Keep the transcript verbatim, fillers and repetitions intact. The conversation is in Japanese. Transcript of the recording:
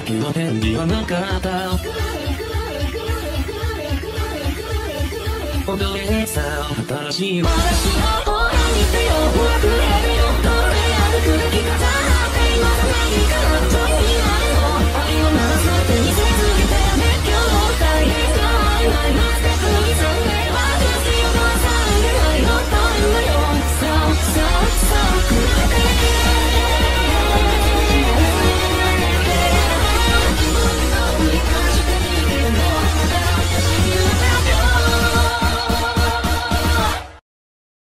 けど返事はなかった踊れさ新しい私の方に手を振れ